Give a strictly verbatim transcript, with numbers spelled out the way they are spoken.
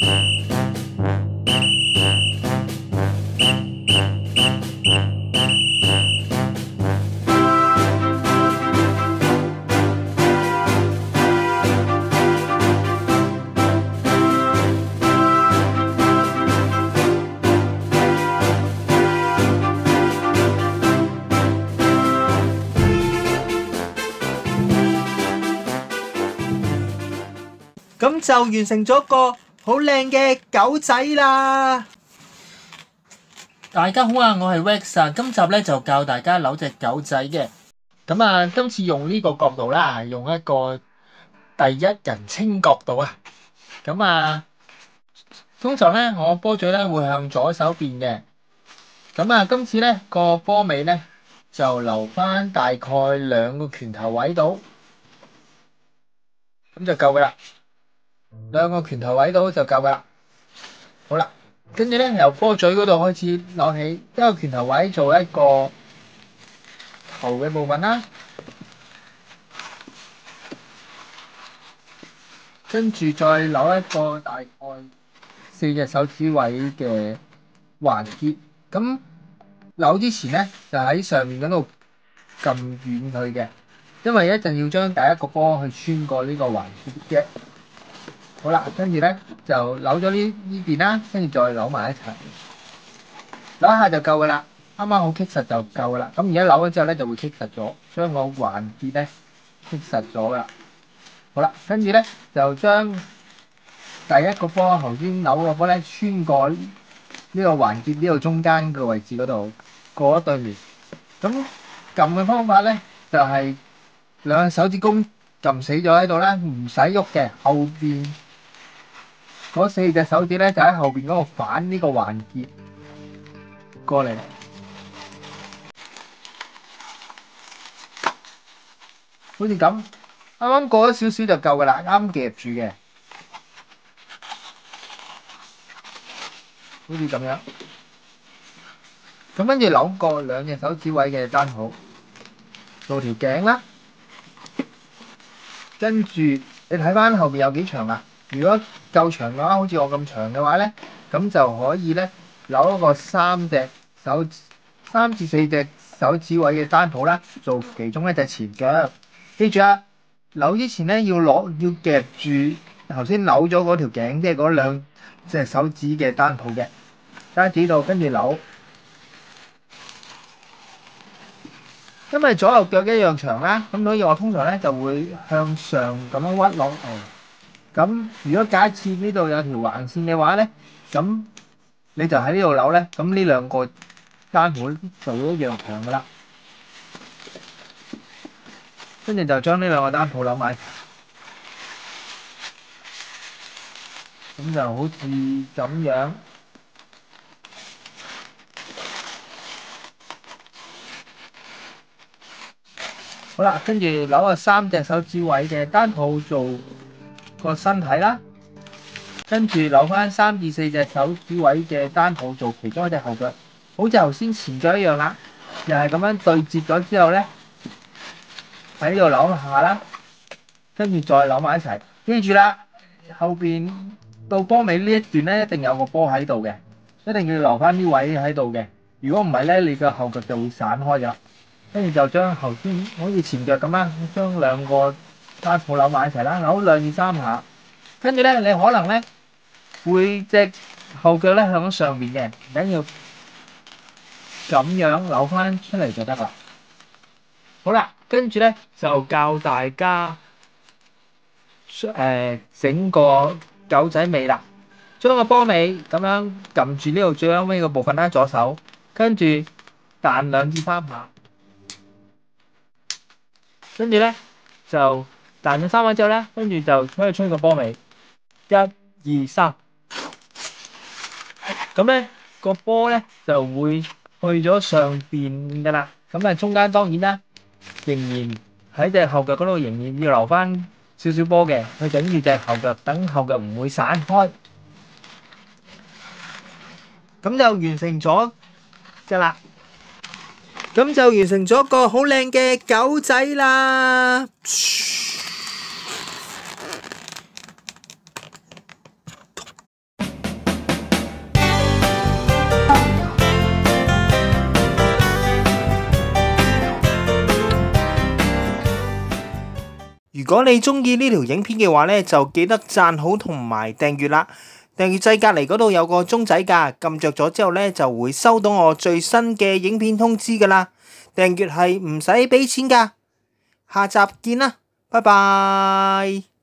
咁就完成咗個好靚嘅狗仔啦！ 大家好啊，我係 Rex 啊，今集咧就教大家扭隻狗仔嘅。咁啊，今次用呢個角度啦，用一個第一人稱角度啊。咁啊，通常咧我波嘴咧會向左手邊嘅。咁啊，今次咧個波尾咧就留翻大概兩個拳頭位度，咁就夠噶啦。兩個拳頭位度就夠噶啦。好啦，跟住咧由波嘴嗰度開始扭起，一個拳頭位做一個頭嘅部分啦。跟住再扭一個大概四隻手指位嘅環結。咁扭之前咧就喺上面嗰度撳軟佢嘅，因為一陣要將第一個波去穿過呢個環結嘅。好啦，跟住咧就扭咗呢呢邊啦，跟住再扭埋一齊，扭一下就夠噶啦，啱啱好棘實就夠噶啦。咁而家扭咗之後咧就會棘實咗，將個環結咧棘實咗噶啦。好啦，跟住咧就將第一個波頭先扭個波咧穿過呢個環結呢度中間嘅位置嗰度過咗對面。咁撳嘅方法咧就係兩個手指公撳死咗喺度啦，唔使喐嘅，後邊嗰四隻手指咧就喺後邊嗰度反呢個環結過嚟，好似咁，啱啱過咗少少就夠噶啦，啱夾住嘅，好似咁樣。咁跟住扭過兩隻手指位嘅單號，做條頸啦。跟住你睇翻後邊有幾長啊？如果夠長嘅話，好似我咁長嘅話咧，咁就可以咧扭一個三隻手三至四隻手指位嘅單號啦，做其中一隻前腳。記住啊，扭之前咧要攞要夾住頭先扭咗嗰條頸，即係嗰兩隻手指嘅單號嘅單指度，跟住扭。因為左右腳一樣長啦，咁所以我通常咧就會向上咁樣屈落嚟。咁如果假設呢度有條橫線嘅話咧，咁你就喺呢度扭咧，咁呢兩個單號就會一樣長噶啦。跟住就將呢兩個單號扭埋，咁就好似咁樣。好啦，跟住扭個三隻手指位嘅單號做個身體啦，跟住扭翻三至四隻手指位嘅單號做其中一隻後腳，好似頭先前腳一樣啦，又係咁樣對接咗之後咧，喺呢度扭下啦，跟住再扭埋一齊。記住啦，後邊到波尾呢一段咧，一定有個波喺度嘅，一定要留翻啲位喺度嘅。如果唔係咧，你個後腳就會散開咗。跟住就將頭先好似前腳咁啦，將兩個單號扭埋一齊啦，扭兩至三下。跟住咧，你可能咧會隻後腳咧向上邊嘅，唔緊要，咁樣扭翻出嚟就得啦。好啦，跟住咧就教大家誒、呃、整個狗仔尾啦，將個波尾咁樣撳住呢度最後尾個部分啦，左手，跟住彈兩至三下。跟住咧就彈咗三下之後咧，跟住就可以吹個波尾，一、二、三。咁咧個波咧就會去咗上邊噶啦。咁啊中間當然啦，仍然喺隻後腳嗰度，仍然要留翻少少波嘅，去頂住隻後腳，等後腳唔會散開。 咁就完成咗㗎啦。咁就完成咗個好靚嘅狗仔啦！ 果你中意呢條影片嘅話咧，就記得讚好同埋訂閱啦。訂閱掣隔離嗰度有個鐘仔㗎，撳着咗之後咧就會收到我最新嘅影片通知㗎啦。訂閱係唔使俾錢㗎。下集見啦，拜拜。